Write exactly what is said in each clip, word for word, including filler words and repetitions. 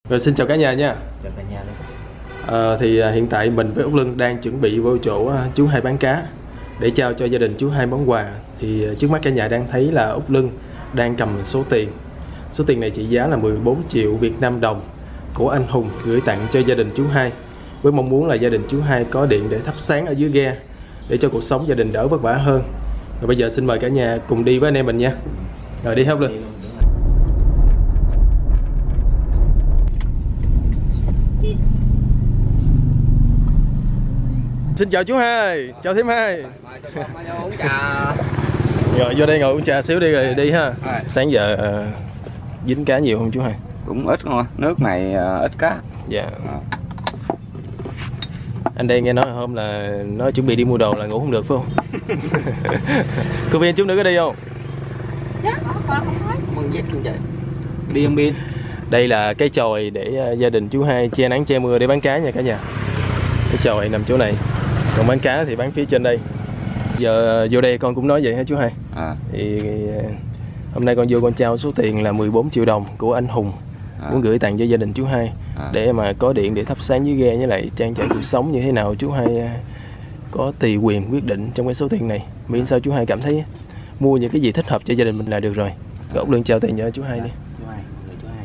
Rồi xin chào cả nhà nha. Chào cả nhà luôn. À, thì hiện tại mình với Úc Lân đang chuẩn bị vô chỗ chú Hai bán cá để trao cho gia đình chú Hai món quà. Thì trước mắt cả nhà đang thấy là Úc Lân đang cầm số tiền. Số tiền này trị giá là mười bốn triệu Việt Nam đồng của anh Hùng gửi tặng cho gia đình chú Hai, với mong muốn là gia đình chú Hai có điện để thắp sáng ở dưới ghe để cho cuộc sống gia đình đỡ vất vả hơn. Rồi bây giờ xin mời cả nhà cùng đi với anh em mình nha. Rồi đi Úc Lân. Xin chào chú Hai, chào thím Hai. Rồi vô đây ngồi uống trà xíu đi rồi đi ha. Sáng giờ uh, dính cá nhiều không chú Hai? Cũng ít không, nước này uh, ít cá. Dạ. Anh đây nghe nói hôm là nó chuẩn bị đi mua đồ là ngủ không được phải không? Cô Viên chút nữa có đi không? Đi không Biên? Đây là cái chòi để uh, gia đình chú Hai che nắng che mưa để bán cá nha cả nhà. Cái chòi nằm chỗ này, còn bán cá thì bán phía trên đây. Giờ vô đây con cũng nói vậy hả chú Hai? À. Thì hôm nay con vô con trao số tiền là mười bốn triệu đồng của anh Hùng, à, muốn gửi tặng cho gia đình chú Hai, à, để mà có điện để thắp sáng dưới ghe, với lại trang trải cuộc sống như thế nào chú Hai có tùy quyền quyết định trong cái số tiền này. Miễn sao chú Hai cảm thấy mua những cái gì thích hợp cho gia đình mình là được rồi. Rồi Úc Lân trao tiền cho chú Hai đi. Chú Hai, chú Hai.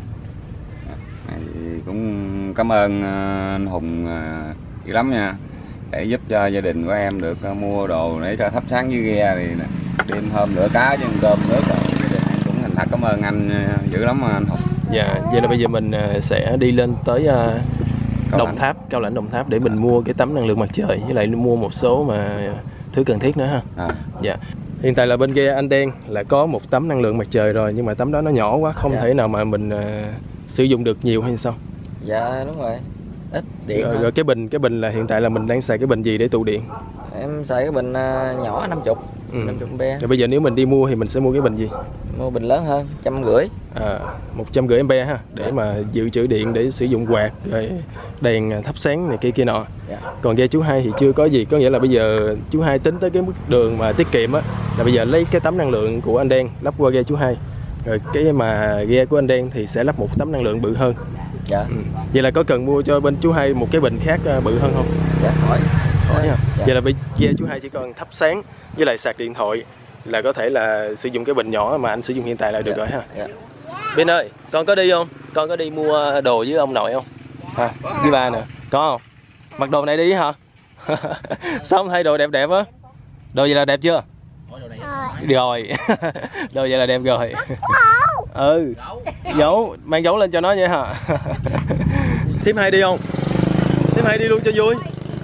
Cũng cảm ơn anh Hùng dữ lắm nha, để giúp cho gia đình của em được mua đồ để cho thắp sáng dưới ghe thì đêm hôm lửa cá chứ cơm nước rồi. Gia đình em cũng thành thật cảm ơn anh dữ lắm anh Hùng. Dạ, vậy là bây giờ mình sẽ đi lên tới uh, Đồng Tháp, Cao Lãnh Đồng Tháp để mình mua cái tấm năng lượng mặt trời, với lại mua một số mà thứ cần thiết nữa ha. À. Dạ. Hiện tại là bên ghe anh Đen là có một tấm năng lượng mặt trời rồi, nhưng mà tấm đó nó nhỏ quá, không, dạ, thể nào mà mình uh, sử dụng được nhiều hay sao? Dạ đúng rồi. Ít điện rồi, rồi cái bình cái bình là hiện tại là mình đang xài cái bình gì để tụ điện? Em xài cái bình uh, nhỏ năm mươi, ừ. năm mươi ampe. Rồi bây giờ nếu mình đi mua thì mình sẽ mua cái bình gì? Mua bình lớn hơn, trăm rưỡi. À, một trăm rưỡi ampe ha, để mà dự trữ điện để sử dụng quạt rồi đèn thắp sáng này kia kia nọ. Dạ. Còn ghe chú Hai thì chưa có gì, có nghĩa là bây giờ chú Hai tính tới cái mức đường mà tiết kiệm á, là bây giờ lấy cái tấm năng lượng của anh Đen lắp qua ghe chú Hai, rồi cái mà ghe của anh Đen thì sẽ lắp một tấm năng lượng bự hơn. Dạ. Ừ. Vậy là có cần mua cho bên chú Hai một cái bình khác bự hơn không? Dạ khỏi. Khỏi ha. Dạ. Vậy là bây giờ chú Hai chỉ còn thắp sáng với lại sạc điện thoại là có thể là sử dụng cái bình nhỏ mà anh sử dụng hiện tại là được. Dạ. Rồi ha. Dạ. Bên ơi, con có đi không? Con có đi mua đồ với ông nội không? À, với ba nè, có không? Mặc đồ này đi hả? Sao không thay đồ đẹp đẹp á? Đồ vậy là đẹp chưa? Rồi. Đồ vậy là đẹp rồi. Ừ. Dấu, mang dấu lên cho nó vậy hả? Thím Hai đi không? Thím Hai đi luôn cho vui.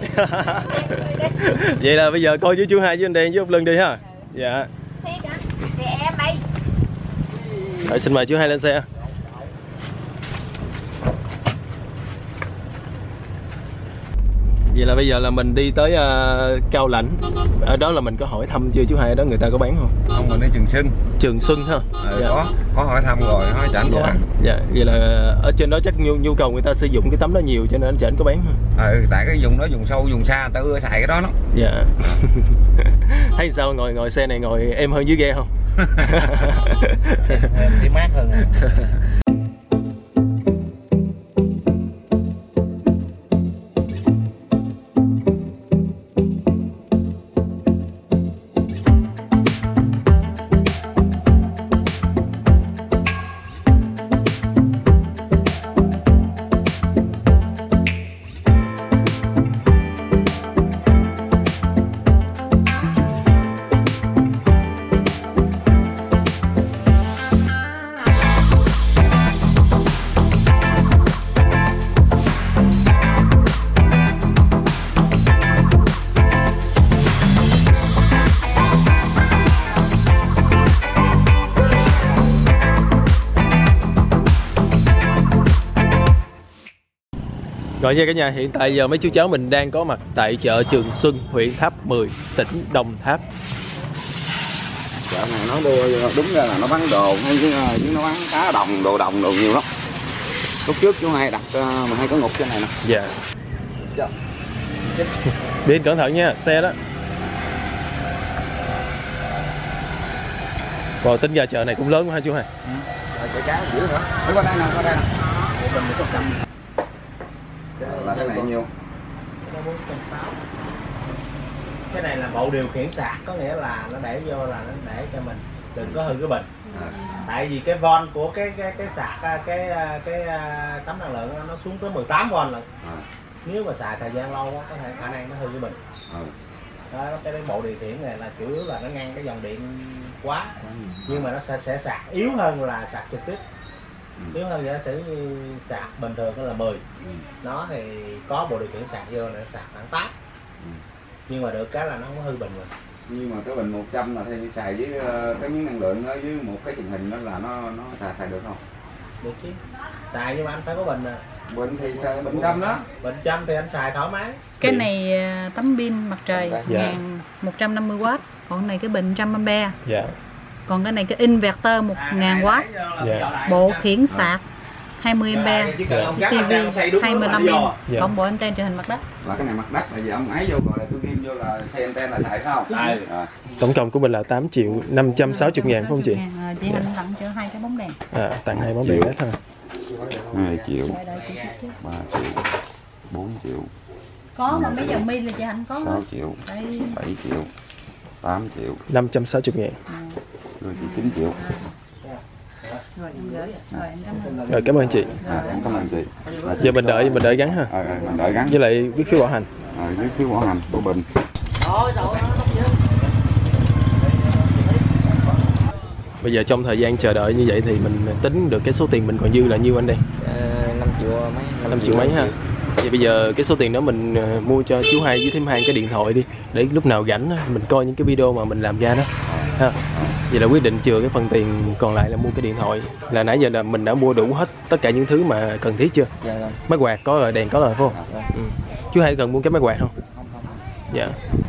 Vậy là bây giờ coi với chú Hai với anh Đen với Úc Lân đi ha. Dạ. Rồi xin mời chú Hai lên xe. Vậy là bây giờ là mình đi tới uh, Cao Lãnh. Ở đó là mình có hỏi thăm chưa chú Hai, ở đó người ta có bán không? Không, mình đi Trường Xuân. Trường Xuân ha. Ờ, dạ. Có, có hỏi thăm rồi, hỏi chẳng có bán. Dạ, vậy là ở trên đó chắc nhu, nhu cầu người ta sử dụng cái tấm đó nhiều cho nên chẳng có bán ha. Ừ, tại cái vùng đó vùng sâu, vùng xa người ta ưa xài cái đó lắm. Dạ. Thấy sao, ngồi ngồi xe này ngồi êm hơn dưới ghe không? Em thấy mát hơn. Rồi nha cả nhà, hiện tại giờ mấy chú cháu mình đang có mặt tại chợ Trường Xuân, huyện Tháp mười, tỉnh Đồng Tháp. Chợ này nó đưa đúng ra là nó bán đồ, hay chứ nó bán cá đồng, đồ đồng, đồ nhiều lắm. Lúc trước chú Hai đặt mà hay có ngục trên này nè. Dạ. Dạ. Biên cẩn thận nha, xe đó. Rồi tính ra chợ này cũng lớn quá ha chú Hai. Ừ. Rồi chợ cá dữ nữa. Đi qua đây nè, qua đây nè. bình một trăm. Là cái này nhiêu? Cái bốn trăm sáu mươi. Cái này là bộ điều khiển sạc, có nghĩa là nó để vô là nó để cho mình đừng có hư cái bình. À. Tại vì cái von của cái cái cái sạc cái cái, cái tấm năng lượng nó xuống tới mười tám von lận. À. Nếu mà xài thời gian lâu đó, có thể khả năng nó hư cái bình. À. Đó, cái, cái bộ điều khiển này là chủ yếu là nó ngăn cái dòng điện quá, ừ. Nhưng mà nó sẽ, sẽ sạc yếu hơn là sạc trực tiếp. Ừ. Yếu hơn giả sử như sạc bình thường là mười. Ừ. Nó thì có bộ điều khiển sạc vô là sạc khoảng tám. Ừ. Nhưng mà được cái là nó không có hư bình rồi. Nhưng mà cái bình một trăm là thay xài với cái miếng năng lượng đó, với một cái truyền hình đó là nó nó xài, xài được không? Được chứ. Xài nhưng mà anh phải có bình nè. Bình thì xài bình trăm đó. Bình trăm thì anh xài thoải mái. Cái này tấm pin mặt trời dạ. một trăm năm mươi oát, còn này cái bình một trăm ampe. Dạ. Còn cái này cái inverter một nghìn oát. Dạ. Bộ khiển sạc hai mươi ampe, dạ. tivi hai mươi lăm inch, dạ. Cộng bộ anten truyền hình mặt đất. Là cái này mặt đất là giờ ông ấy vô rồi là tôi ghim vô là xe anten là xài phải không? À. À. Tổng cộng của mình là tám triệu năm trăm sáu mươi ngàn phải không chị? À, chị Hạnh tặng cho hai cái bóng đèn. À, tặng hai bóng đèn hết thôi. hai triệu, ba triệu, bốn triệu. Có mà mấy giờ mi là chị Hạnh có. sáu triệu, bảy triệu, tám triệu. năm trăm sáu mươi ngàn. À. Rồi chị chín triệu. Rồi em gửi. Rồi em cảm ơn. Rồi cảm ơn chị. À, em cảm ơn chị. À, giờ mình đợi mình đợi gắn ha. À, mình đợi gắn. Với lại viết phiếu bảo hành. À, viết phiếu bảo hành của bình. Bây giờ trong thời gian chờ đợi như vậy thì mình tính được cái số tiền mình còn dư là nhiêu anh đây? À, năm triệu mấy. năm triệu mấy ha. Vậy bây giờ cái số tiền đó mình mua cho chú Hai với thím Hai cái điện thoại đi, để lúc nào rảnh mình coi những cái video mà mình làm ra đó. Ha. Vậy là quyết định chừa cái phần tiền còn lại là mua cái điện thoại. Là nãy giờ là mình đã mua đủ hết tất cả những thứ mà cần thiết chưa? Dạ rồi. Máy quạt có rồi, đèn có rồi phải không? Dạ. Ừ. Chú Hai cần mua cái máy quạt không? Không không. Dạ.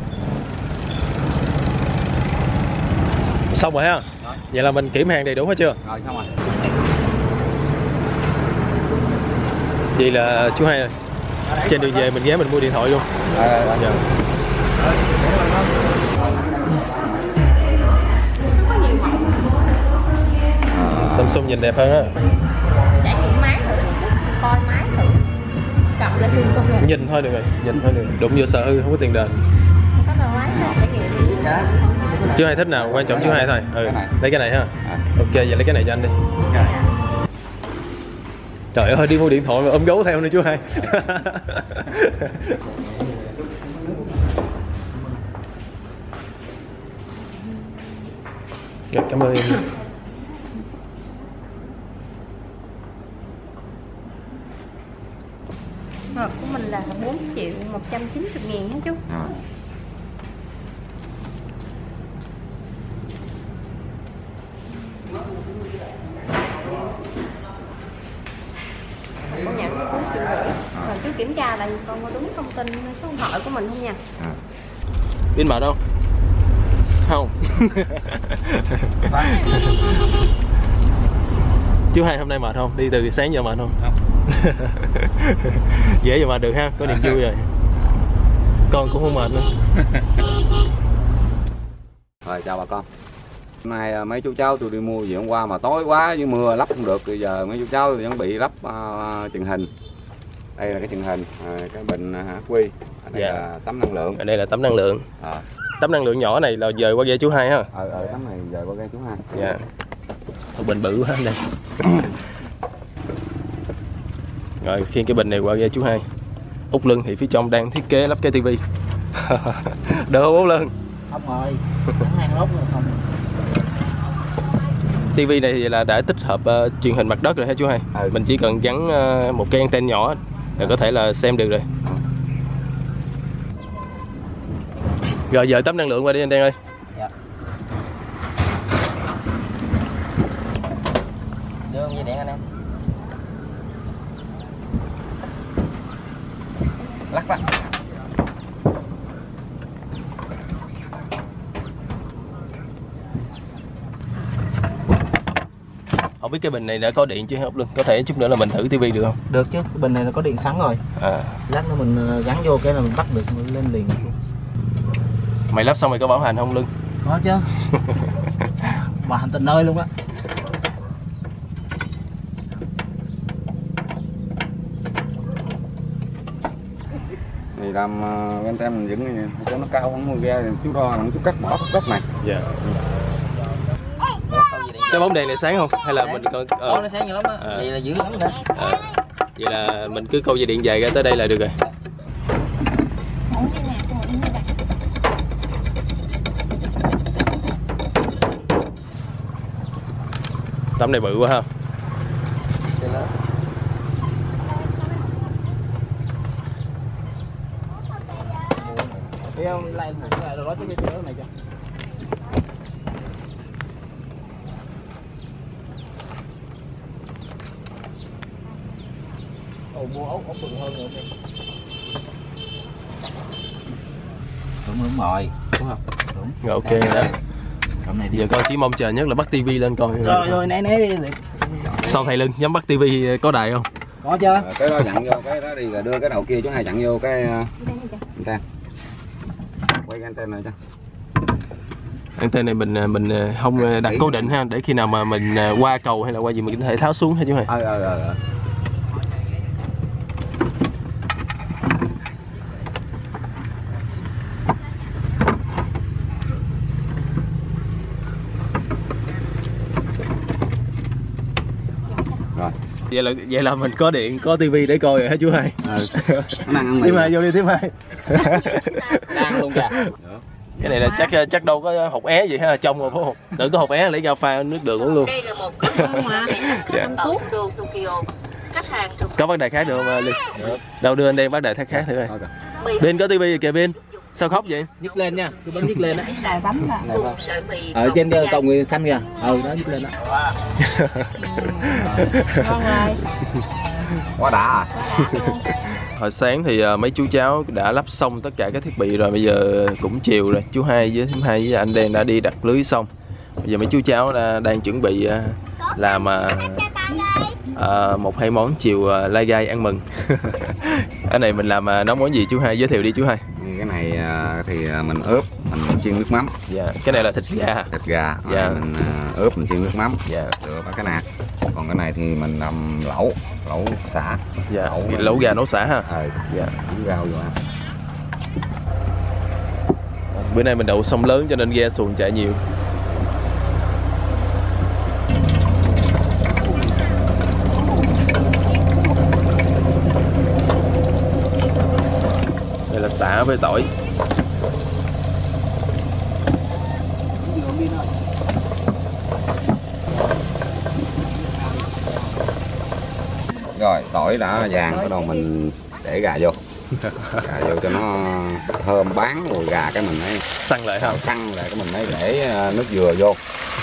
Xong rồi ha. Rồi. Vậy là mình kiểm hàng đầy đủ hết chưa? Rồi xong rồi. Vậy là chú Hai ơi, trên đường về mình ghé mình mua điện thoại luôn. À, à, à. Dạ. Samsung nhìn đẹp hơn á. Trải nghiệm máy thử, coi máy thử, cầm lên luôn không rồi. Nhìn thôi được rồi, nhìn thôi được. Đụng vô sợ hư không có tiền đền. Có đâu máy trải nghiệm. Chú Hai thích nào, quan trọng chú Hai thôi. Ừ, lấy cái này ha. Ok, vậy lấy cái này cho anh đi. Trời ơi, đi mua điện thoại mà ôm gấu theo nữa chú Hai. Rồi, cảm ơn em. Hộp của mình là bốn triệu một trăm chín mươi ngàn hả chú? À. Con nhận bốn triệu rưỡi. Còn chú kiểm tra là con có đúng thông tin số điện thoại của mình không nha? À. Pin mệt không? Không. Chú Hai hôm nay mệt không? Đi từ sáng giờ mệt không? Không. Dễ giờ mà được ha, có niềm vui rồi. Con cũng không mệt nữa. Rồi chào bà con. Hôm nay mấy chú cháu tôi đi mua gì hôm qua mà tối quá với mưa lắp không được, bây giờ mấy chú cháu thì vẫn bị lắp uh, truyền hình. Đây là cái truyền hình, uh, cái bình uh, quy. Đây dạ. Là tấm năng lượng. Ở đây là tấm năng lượng. À. Tấm năng lượng nhỏ này là dời qua ghe chú Hai ha. Ờ, ờ tấm này dời qua ghe chú Hai. Dạ. Một bình bự quá đây. Rồi khiêng cái bình này qua ghe chú Hai. Út Lưng thì phía trong đang thiết kế lắp cái tivi. Đỡ không Út Lưng? Xong rồi, hàng lốt rồi xong. Tivi này thì là đã tích hợp uh, truyền hình mặt đất rồi hả chú Hai? Ừ. Mình chỉ cần gắn uh, một cái anten nhỏ là có thể là xem được rồi. Ừ. Rồi dời tấm năng lượng qua đi anh Đen ơi. Dạ. Đưa không dây điện anh em. Lắc lắc. Không biết cái bình này đã có điện chưa Út Lưng? Có thể chút nữa là mình thử tivi được không? Được chứ, cái bình này là có điện sẵn rồi. À. Lát nữa mình gắn vô cái là mình bắt được lên liền. Mày lắp xong mày có bảo hành không Lưng? Có chứ. Bảo hành tận nơi luôn á. Thì làm uh, bên tem mình dựng cho nó cao không mua ra chú đo chú cắt bỏ cái gốc này. Dạ. Cái bóng đèn này sáng không? Hay là mình còn ờ nó sáng nhiều lắm á. À. Vậy là dữ lắm đó. À. Vậy là mình cứ câu dây điện dài ra tới đây là được rồi. Tấm này bự quá ha. Thấy không? Lại lại đó cho cái chỗ này cho. Ồ, mua ốc ốc bự hơn rồi. Đúng đúng rồi, đúng không? Đúng. Rồi ok rồi đó. Này giờ con chỉ mong chờ nhất là bắt tivi lên coi. Rồi rồi né né đi. Sau thầy Lưng nhắm bắt tivi có đài không? Có chưa? À, cái đó dặn vô cái đó đi rồi đưa cái đầu kia chú hai dặn vô cái anten. Quay cái anten này cho. Anten này mình mình không đặt cố định ha, để khi nào mà mình qua cầu hay là qua gì mình có thể tháo xuống ha chú hai. Ờ ờ ờ. Vậy là vậy là mình có điện, có tivi để coi rồi hả chú hai? Ừ. Tiếp hai vô đi tiếp hai. Đang luôn kìa. Cái này là chắc chắc đâu có hột é gì ha, trong rồi phải không? Tưởng có hột é lấy ra pha nước đường uống luôn. Đây là một dạ. Thuốc đường Tokyo. Khách hàng có vấn đề khác được không Ly? Được. Đâu đưa anh đem vấn đề khác khác thử coi. Bên có tivi kìa bên. Sao khóc vậy? Nhấc lên nha, cứ bấm nhấc lên á. Xài bấm là cùng sợi mì. Ở trên cái cọng người xanh kìa. Ừ đó nhấc lên đó. Ngon rồi. Quá đã à. Hồi sáng thì mấy chú cháu đã lắp xong tất cả các thiết bị rồi, bây giờ cũng chiều rồi. Chú hai với thím hai với anh Đen đã đi đặt lưới xong. Bây giờ mấy chú cháu đã, đang chuẩn bị làm à, một hai món chiều lai gai ăn mừng. Cái này mình làm nấu món gì chú hai, giới thiệu đi chú hai. Cái này thì mình ướp, mình chiên nước mắm. Dạ. Cái này là thịt gà. Thịt gà. Dạ. Mình ướp mình chiên nước mắm. Dạ. Được cái nạc. Còn cái này thì mình làm lẩu, lẩu xả. Dạ. Lẩu, lẩu gà nấu xả ha. Ờ. Dạ. Với rau vô ăn. Bữa nay mình đậu sông lớn cho nên ghe xuồng chạy nhiều. Đây là xả với tỏi. Rồi tỏi đã vàng, bắt đầu mình để gà vô. Gà vô cho nó thơm bán rồi gà cái mình mới săn lại ha. Săn lại cái mình mới để nước dừa vô.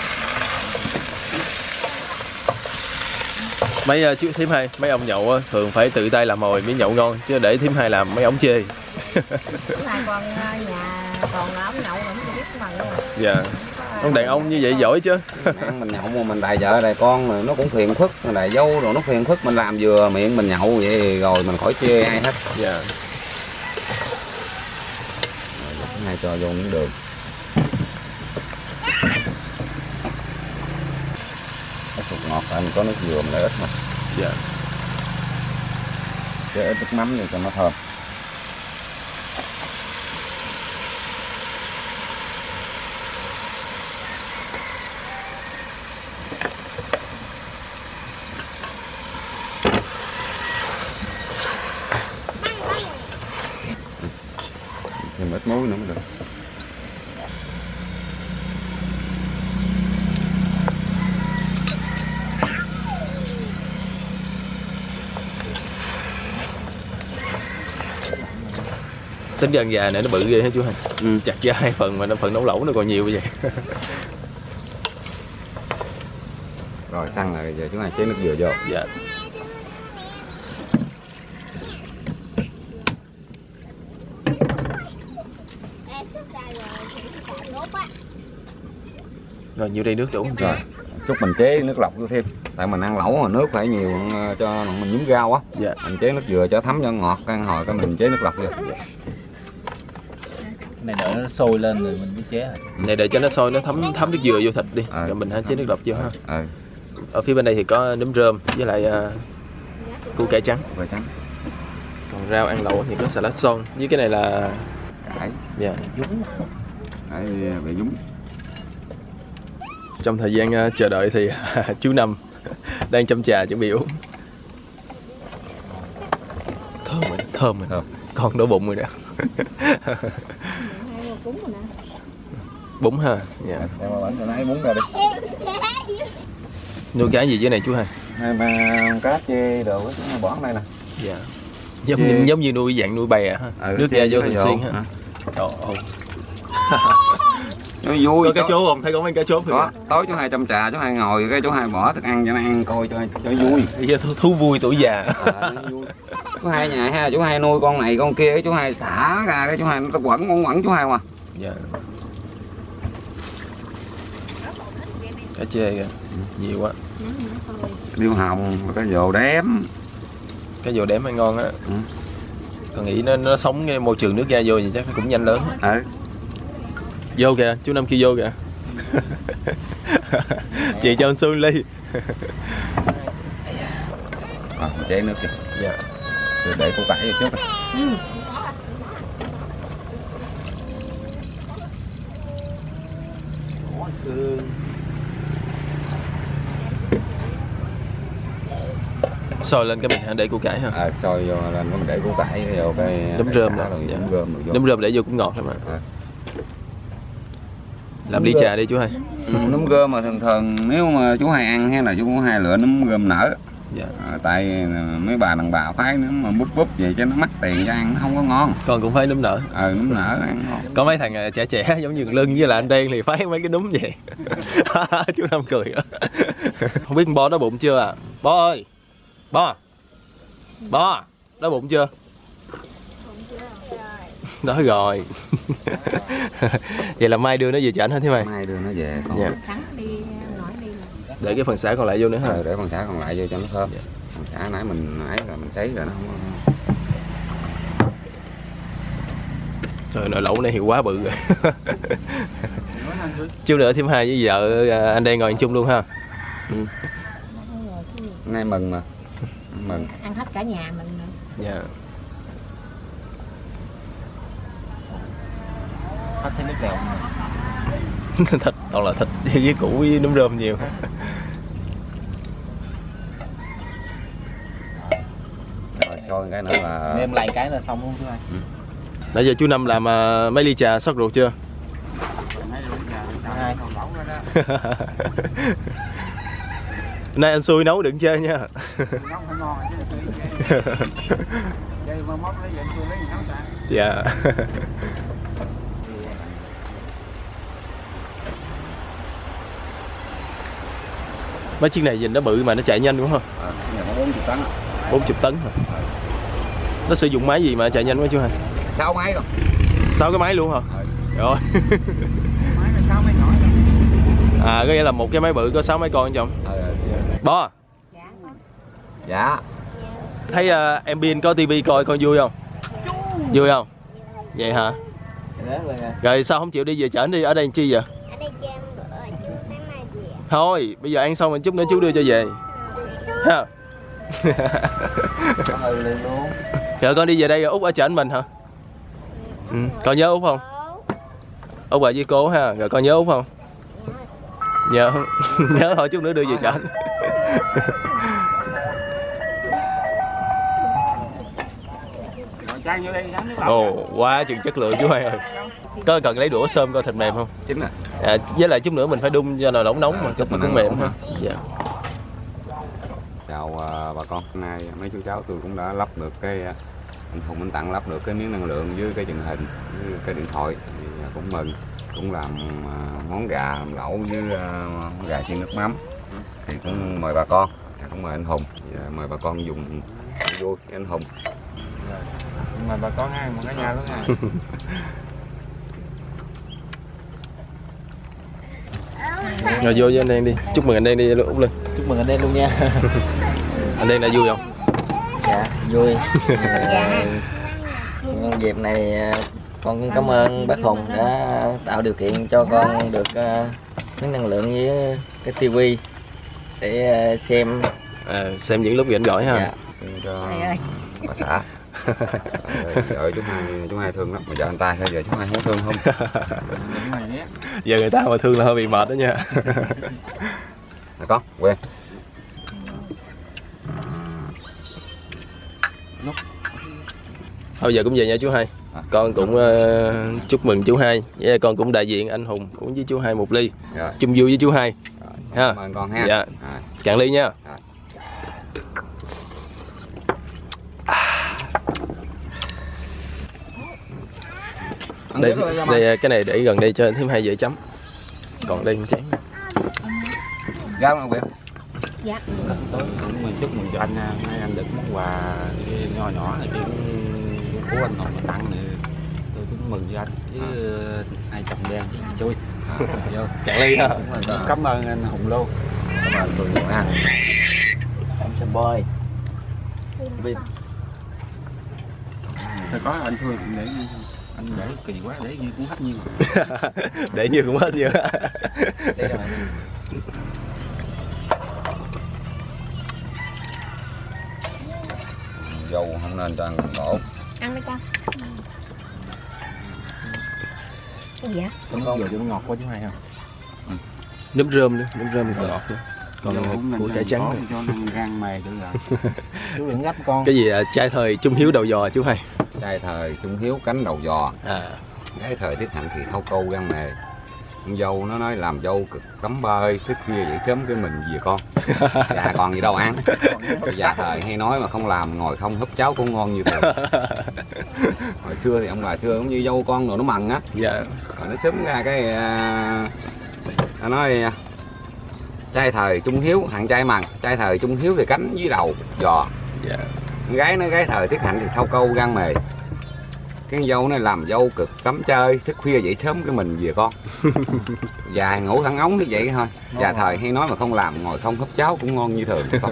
Mấy chú thím hai, mấy ông nhậu thường phải tự tay làm mồi mới nhậu ngon, chứ để thím hai làm mấy ông chê. Hai con nhà còn là ông nhậu cũng chưa biết bằng luôn. Dạ. Ông đàn ông như vậy giỏi chứ. Mình nhậu mà mình đài vợ đài con rồi nó cũng phiền phức, đài dâu rồi nó phiền phức, mình làm vừa miệng mình nhậu vậy rồi mình khỏi chê ai hết. Dạ. Hai cho vô miếng đường. Cái sụt ngọt anh có nước dừa mình lại ít mà. Dạ. Chứ ít nước mắm thì cho nó thơm. Thêm ít muối nữa mới được. Tính gần gà này nó bự ghê hả chú hai? Ừ. Chặt ra hai phần mà nó phần nấu lẩu nó còn nhiều như vậy. Rồi xăng rồi giờ chú hai chế nước dừa vô. Dạ. Rồi nhiêu đây nước đủ không? Rồi chút mình chế nước lọc vô thêm, tại mình ăn lẩu mà nước phải nhiều cho mình nhúng rau á. Dạ. Mình chế nước dừa cho thấm cho ngọt, ăn hồi cái mình chế nước lọc vô. Dạ. Này đợi nó sôi lên rồi mình mới chế. Này để cho nó sôi nó thấm thấm nước dừa vô thịt đi, à. Rồi mình hãy chế nước lọc vô ha. À. Ở phía bên đây thì có nấm rơm với lại uh, củ cải trắng. Củ trắng. Còn Còn rau ăn lẩu thì có salad son với cái này là cải. Dạ. Dúng. Cải về dúng. Trong thời gian uh, chờ đợi thì chú Năm đang châm trà chuẩn bị uống. Thơm rồi, thơm rồi. Thơm. Con đổ bụng rồi đó. Bún ha. Dạ. Em mà bánh nãy bún ra đi. Nuôi cá gì dưới này chú hai? Hai ba cá chê đồ cái chúng bỏ đây nè. Dạ. Giống như, giống như nuôi dạng nuôi bè ha. Ừ, nước ra vô thường xuyên ha. Trời ơi. Nó vui. Có cá chốt không? Thấy có mấy cá chốt rồi. Có, tối chú hai chăm trà, chú hai ngồi cái chú hai bỏ thức ăn cho nó ăn coi cho cho vui. Thú, thú vui tuổi già. À, vui. Chú hai nhà ha, chú hai nuôi con này con kia cái chú hai thả ra cái chú hai nó quẩn quẩn quẩn chú hai mà. Dạ. Cá chê kìa, nhiều quá. Điêu hồng, cái dồ đếm. Cái dồ đếm ăn ngon á. Ừ. Còn nghĩ nó nó sống cái môi trường nước ra vô thì chắc nó cũng nhanh lớn. Ừ. Vô kìa, chú Năm kia vô kìa. Chị cho anh Xuân ly. À, chén nước kìa. Dạ. Rồi để củ cải vô trước này. Ừ. Xôi lên cái mình để củ cải ha. À, xôi vô lên mình để củ cải vô cái nấm rơm rồi. Dạ. Nấm rơm rồi vô. Nấm rơm để vô cũng ngọt lắm mà. À. Làm ly trà đi chú hai. Ừ, nấm rơm mà thường thường nếu mà chú hai ăn hay là chú hai lựa nấm rơm nở. Dạ. À, tại mấy bà đàn bà phái nấm mà búp búp vậy cho nó mắc tiền cho ăn nó không có ngon. Con cũng phải nấm nở. Ờ, nấm nở ăn ngon. Có mấy thằng trẻ trẻ giống như Lưng với là anh Đen thì phái mấy cái núm vậy. Chú Năm cười. Không biết con Bo đói bụng chưa à? Bo ơi. Bo. Bo, đói bụng chưa? Đói rồi. Vậy là mai đưa nó về chợ hả thế mày? Mai đưa nó về con. Dạ. Để cái phần xả còn lại vô nữa hả? Ừ, để phần xả còn lại vô cho nó thơm. Dạ. Phần xả nãy mình ấy rồi mình sấy rồi nó không có... Trời, nồi lẩu này hiệu quá bự rồi. Chút nữa thêm hai với vợ anh đang ngồi ăn chung luôn ha. Ừ. Nay mừng mà. Mừng. Ăn hết cả nhà mình. Dạ. Hết thấy nước lèo. Thịt, toàn là thịt với củ với nấm rơm nhiều. Rồi xôi cái nữa là nêm lại cái là xong luôn chú hai. Ừ. Nãy giờ chú Năm làm uh, mấy ly trà sót ruột chưa? Hai. Nay anh xui nấu đừng chơi nha. Dạ. Mấy chiếc này nhìn nó bự mà nó chạy nhanh đúng không? À, cái này có bốn mươi tấn. bốn mươi tấn hả? Nó sử dụng máy gì mà chạy nhanh quá chú hai? sáu máy rồi. sáu cái máy luôn hả? Ừ. Rồi. À, có nghĩa là một cái máy bự có sáu máy con trong. Ừ. Bo. Dạ. Thấy uh, em Bin có tivi coi con vui không? Vui không? Vậy hả? Rồi sao không chịu đi về chợ đi, ở đây làm chi vậy? Ở đây chơi bữa chú sáng mai về. Thôi, bây giờ ăn xong mình chút nữa chú đưa cho về. Ha. Rồi con đi về đây, Út ở chợ anh mình hả? Ừ. Con nhớ Út không? Út ở với cô ha, rồi con nhớ Út không? Nhớ. Nhớ thôi, chút nữa đưa về chợ anh. Ồ, oh, quá chừng chất lượng chú hai ơi. Có cần lấy đũa xôm coi thịt mềm không? Chính rồi. À, với lại chút nữa mình phải đun cho nó nóng nóng mà chút nó cũng mềm ha. Dạ. Chào uh, bà con. Hôm nay mấy chú cháu tôi cũng đã lắp được cái anh Hùng anh Tặng lắp được cái miếng năng lượng với cái truyền hình với cái điện thoại thì cũng mừng, cũng làm uh, món gà làm lẩu với uh, món gà chiên nước mắm thì cũng mời bà con, cũng mời anh Hùng, mời bà con dùng vui với anh Hùng. Mời bà con ăn một cái nhà luôn nha. Rồi vô với anh Đen đi. Chúc mừng anh Đen đi Út lên. Chúc mừng anh Đen luôn nha. Anh Đen đã vui không? Dạ, vui. Nhân dịp này con cũng cảm ơn bác Hùng đã tạo điều kiện cho con được miếng năng lượng với cái tivi để xem à, xem những lúc rảnh rỗi ha. Dạ. Cho bà xã. Vợ chú hai chú hai thương lắm, mà vợ anh ta hay giờ chú hai không thương không? Giờ người ta mà thương là hơi bị mệt đó nha. Nè con, quen. Thôi giờ cũng về nha chú hai. À. Con cũng uh, chúc mừng chú hai. Yeah, con cũng đại diện anh Hùng uống với chú hai một ly. Rồi. Chung vui với chú hai. Rồi, ha. Cảm ơn con ha. Dạ. À. Cạn ly nha. À. Đây, đây cái này để gần đây cho thêm hai vợ chấm. Còn đây chén. Dạ không biết. Dạ. Tối mình chúc mừng cho anh, nay anh được món quà nho nhỏ này kia của anh Hồng mà tặng này, tôi cũng mừng cho anh với hai chồng đen xui. Cạn ly ha. Cảm ơn anh Hùng luôn. Cảm ơn tôi nhiều ha. Em sẽ bơi. Thôi có anh thôi để anh để kỳ quá, để như cũng hết nhiêu. Để như cũng hết nhiêu. Dâu không nên cho ăn đổ. Ăn đi con. Cái gì vậy? Con vừa cho nó ngọt quá chú hai không? Ừ. Nấm rơm nữa, nấm rơm còn ngọt nữa. Còn của cải trắng này. Cho nó gan mề nữa rồi. Chú đừng gấp con. Cái gì à? Trai thời Trung Hiếu đầu giò chú hai. Trai thời Trung Hiếu cánh đầu giò. À. Gái thời Thiết Hạnh thì thâu câu gan mề. Con dâu nó nói làm dâu cực tắm bơi, thức khuya dậy sớm cái mình về con. Dạ còn gì đâu ăn. Già thời hay nói mà không làm ngồi không húp cháo cũng ngon như thường. Hồi xưa thì ông bà xưa cũng như dâu con rồi nó mần á. Dạ. Rồi nó sớm ra cái nó uh, nói trai thời Trung Hiếu hạng trai mần, trai thời Trung Hiếu thì cánh dưới đầu giò. Dạ. Gái nói gái thời Thiết Hạnh thì thâu câu gan mề. Cái dâu này làm dâu cực tắm chơi, thức khuya dậy sớm cái mình về con. Già ngủ thẳng ống như vậy thôi. Già thời hay nói mà không làm ngồi không húp cháo cũng ngon như thường con.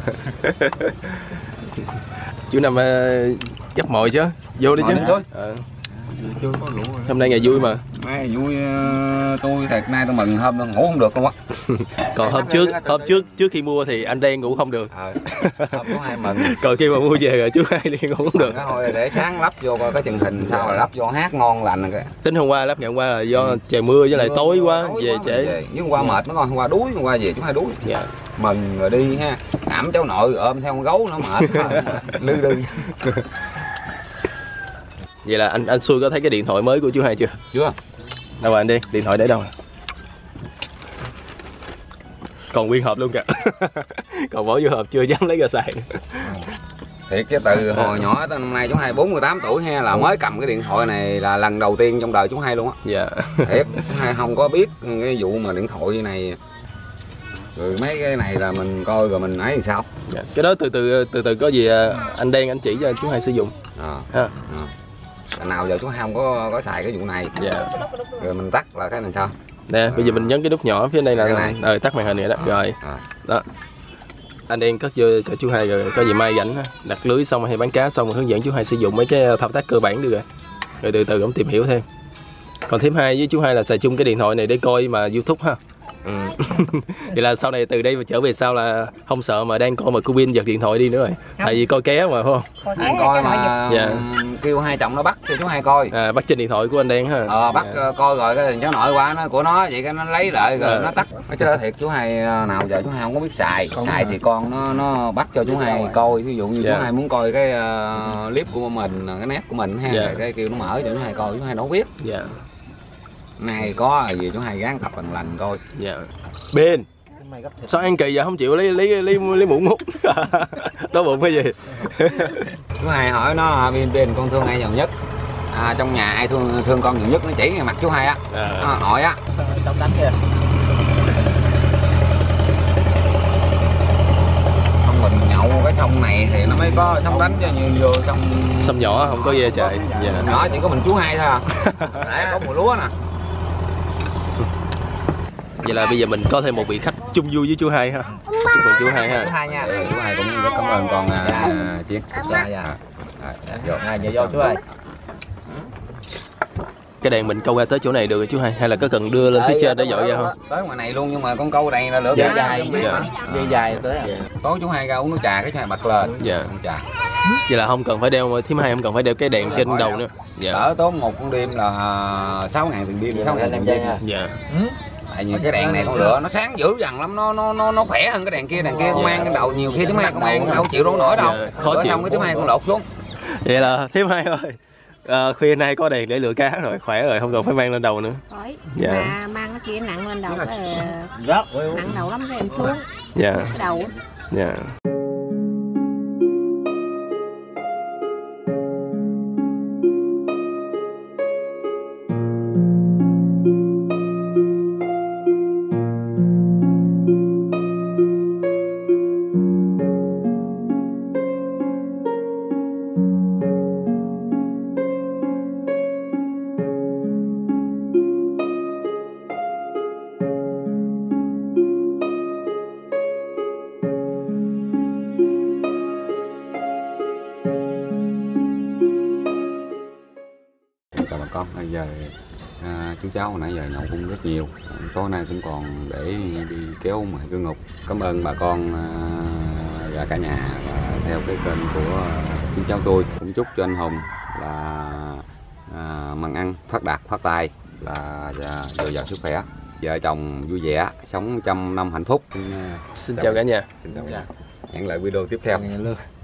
Chú Năm uh, gấp mồi chứ, vô đi chứ. À. Hôm nay ngày vui mà. Nay vui uh, tôi thật nay tôi mừng hôm ngủ không được luôn á. Còn hôm trước hôm trước trước khi mua thì anh đen ngủ không được. Ờ. Hôm có hai mừng. Còn khi mà mua về rồi chú hai liền ngủ không được. Thôi để sáng lắp vô coi cái truyền hình sao là lắp vô hát ngon lành rồi. Tính hôm qua lắp ngày hôm qua là do trời mưa với lại tối quá tối về quá trễ. Về. Nhưng hôm qua mệt nó ngon, hôm qua đuối, hôm qua về chú hai đuối. Dạ. Mừng rồi đi ha. Ẵm cháu nội ôm theo con gấu nó mệt. Lư lư. Vậy là anh anh Xui có thấy cái điện thoại mới của chú hai chưa? Chưa. Đâu rồi anh đi, điện thoại để đâu? Còn nguyên hộp luôn kìa. Còn bỏ vô hộp chưa dám lấy ra xài. Thiệt chứ từ hồi nhỏ tới năm nay chú hai bốn mươi tám tuổi ha là mới cầm cái điện thoại này là lần đầu tiên trong đời chú hai luôn á. Dạ. Thiệt, chú hai không có biết cái vụ mà điện thoại này. Rồi mấy cái này là mình coi rồi mình ấy làm sao? Dạ. Cái đó từ từ từ từ có gì anh đen anh chỉ cho chú hai sử dụng. À. Ha. À. Nào giờ chú hai không có có xài cái vụ này. Dạ. Rồi mình tắt là cái này sao? Nè, à. Bây giờ mình nhấn cái nút nhỏ phía đây là này. Rồi tắt màn hình này đó. À. Rồi. À. Đó. Anh đen cất vô cho chú hai rồi có gì mai rảnh đặt lưới xong hay bán cá xong hướng dẫn chú hai sử dụng mấy cái thao tác cơ bản được rồi. Rồi từ từ cũng tìm hiểu thêm. Còn thím hai với chú hai là xài chung cái điện thoại này để coi mà YouTube ha. Ừ. Vậy là sau này từ đây mà trở về sau là không sợ mà đang coi mà cô Bin giật điện thoại đi nữa rồi. Không. Tại vì coi ké mà không? Coi ké coi mà dạ. Kêu hai chồng nó bắt cho chú hai coi. À, bắt trên điện thoại của anh đen ha. Ờ bắt dạ. Coi rồi cái cháu nội qua nó của nó vậy cái nó lấy lại rồi à. Nó tắt. Chứ thiệt chú hai nào giờ chú hai không có biết xài. Không xài à. Thì con nó nó bắt cho chú hai coi. Ví dụ như dạ. Chú hai muốn coi cái uh, clip của mình, cái nét của mình ha, dạ. Cái kêu nó mở cho chú hai coi, chú hai đâu biết. Dạ. Này có gì chú hai gán tập bằng lần coi. Dạ. Bên sao ăn kỳ vậy không chịu lấy lấy lấy lấy muỗng hút. Đói bụng cái gì. Chú hai hỏi nó bên bên con thương ai nhiều nhất. À, trong nhà ai thương thương con nhiều nhất nó chỉ ngay mặt chú hai á. À. Nó hỏi á. Trong đánh kìa. Không mình nhậu cái sông này thì nó mới có sông đánh cho như vô sông sông nhỏ không có ghe trời. Dạ. Nhỏ chỉ có mình chú hai thôi à. Để có mùa lúa nè. Vậy là bây giờ mình có thêm một vị khách chung vui với chú hai ha. Chúc mừng chú hai ha. Chú hai nha. Ừ, chú hai cũng rất cảm ơn con dạ. uh, Chiến. Dạ dạ. Dạ vô, hai giờ vô chú ơi. Cái đèn mình câu ra tới chỗ này được rồi chú hai, hay là có cần đưa lên phía trên để dội ra không? Tới ngoài này luôn, nhưng mà con câu này là lửa dây cá dài, dạ. dây dài tới. Dạ. Tối chú hai ra uống nước trà cái chú hai bật lên. Dạ. Uống trà. Vậy là không cần phải đeo, thím hai không cần phải đeo cái đèn trên đầu nữa. Dạ. Đỡ tốn một con đêm là sáu ngàn tiền đêm, sáu ngàn tiền đêm. Dạ. Tại vì cái đèn này con lửa nó sáng dữ dằn lắm, nó nó nó nó khỏe hơn cái đèn kia. Đèn kia con mang cái đầu nhiều khi thím hai con mang đâu chịu đâu nổi đâu. Dạ, khó chịu. Xong cái thím hai con lột xuống. Vậy là thím hai ơi, à, khuya nay có đèn để lựa cá rồi, khỏe rồi, không cần phải mang lên đầu nữa. Khỏi. Dạ. Mà mang cái kia nặng lên đầu cái nặng đầu lắm cái em xuống. Dạ. Cái đầu. Dạ. Chào bà con, bây giờ à, chú cháu hồi nãy giờ nhậu cũng rất nhiều, tối nay cũng còn để đi kéo ngoài cửa ngục. Cảm ơn bà con à, và cả nhà và theo cái kênh của chú cháu tôi. Cũng chúc cho anh Hùng là à, mần ăn phát đạt phát tài, là dồi dào sức khỏe, vợ chồng vui vẻ, sống trăm năm hạnh phúc. Xin chào cả nhà. Xin chào cả nhà. Hẹn lại video tiếp theo.